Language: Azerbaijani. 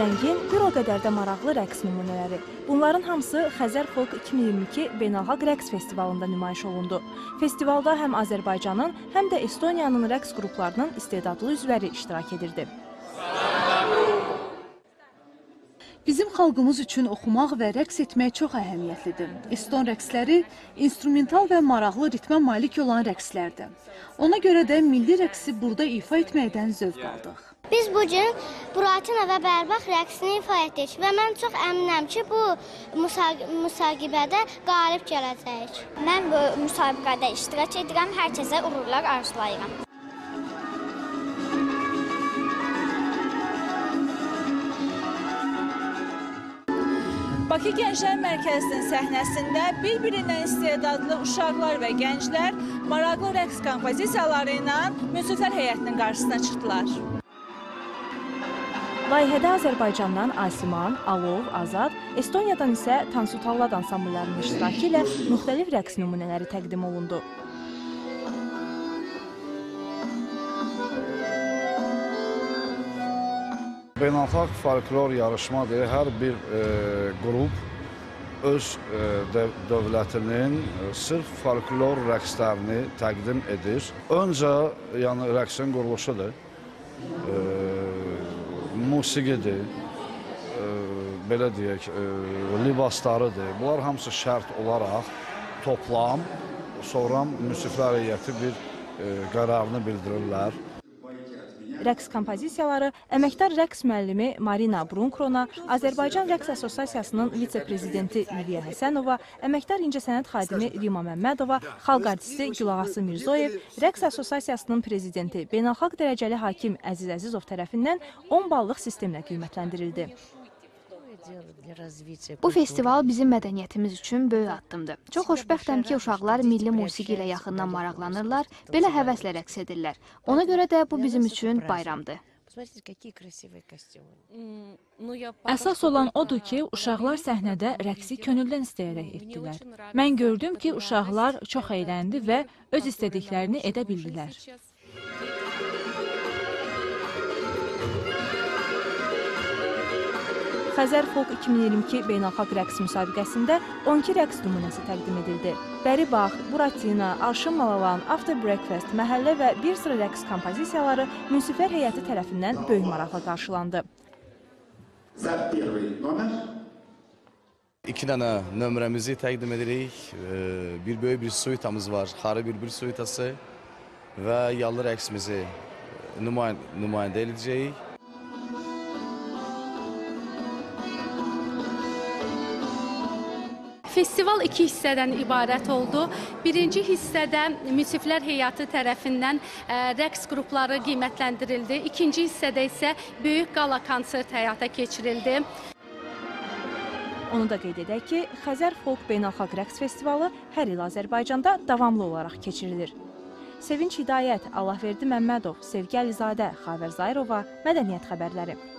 zəngin, bir o qədər də maraqlı rəqs nümunələri. Bunların hamısı Xəzər Folk 2022 Beynəlxalq Rəqs Festivalında nümayiş olundu. Festivalda həm Azərbaycanın, həm də Estoniyanın rəqs qruplarının istedadlı üzvləri iştirak edirdi. Bizim xalqımız üçün oxumaq və rəqs etmək çox əhəmiyyətlidir. Eston rəqsləri instrumental və maraqlı ritmə malik olan rəqslərdir. Ona görə də milli rəqsi burada ifa etməkdən zövq aldıq. Biz bugün Buratina və Bərbax rəqsini ifa etdik və mən çox əminəm ki, bu müsahibədə qalib gələcəyik. Mən bu müsahibədə iştirak edirəm, hər kəsə uğurlar arzulayıram. Bakı Gənclər Mərkəzinin səhnəsində bir-birindən istedadlı uşaqlar və gənclər maraqlı rəqs kompozisiyaları ilə münsiflər heyətinin qarşısına çıxdılar. Layihədə Azərbaycandan Asiman, Alov, Azad, Estoniyadan isə Tansutallad ansambllarının iştirakı ilə müxtəlif rəqs nümunələri təqdim olundu. Beynəlxalq folklor yarışmadır. Hər bir qrup öz dövlətinin sırf folklor rəqslərini təqdim edir. Öncə, yəni rəqsin quruluşudur, musiqidir, belə deyək, libaslarıdır. Bunlar hamısı şərt olaraq toplam, sonra münsiflər heyəti bir qərarını bildirirlər. Rəqs kompozisiyaları əməkdar rəqs müəllimi Marina Brunkrona, Azərbaycan Rəqs Assosiasiyasının vitse-prezidenti Liviya Həsənova, əməkdar incəsənət xadimi Rima Məmmədova, xalq artisti Gülağası Mirzoyev, Rəqs Assosiasiyasının prezidenti beynəlxalq dərəcəli hakim Əziz Əzizov tərəfindən 10 ballıq sistemlə qiymətləndirildi. Bu festival bizim mədəniyyətimiz üçün böyük addımdır. Çox xoşbəxtəm ki, uşaqlar milli musiqi ilə yaxından maraqlanırlar, belə həvəslə rəqs edirlər. Ona görə də bu bizim üçün bayramdır. Əsas olan odur ki, uşaqlar səhnədə rəqsi könüldən istəyərək etdilər. Mən gördüm ki, uşaqlar çox əyləndi və öz istədiklərini edə bildilər. Xəzər Folk 2022 Beynəlxalq Rəqs müsabiqəsində 12 rəqs nümunəsi təqdim edildi. Bəribax, Buratina, Arşın Malalan, After Breakfast, məhəllə və bir sıra rəqs kompozisiyaları münsiflər heyəti tərəfindən böyük maraqla qarşılandı. İki dənə nömrəmizi təqdim edirik. Bir böyük bir suitamız var, xarı bir suitası və yallı rəqsimizi nümayəndə edəcəyik. Festival iki hissədən ibarət oldu. Birinci hissədə münsiflər heyəti tərəfindən rəqs qrupları qiymətləndirildi. İkinci hissədə isə böyük qala konsert həyata keçirildi. Onu da qeyd edək ki, Xəzər Folk Beynəlxalq Rəqs Festivalı hər il Azərbaycanda davamlı olaraq keçirilir. Sevinç Hidayət, Allahverdi Məmmədov, Sevgi Əlizadə, Xavər Zayrova, Mədəniyyət xəbərləri.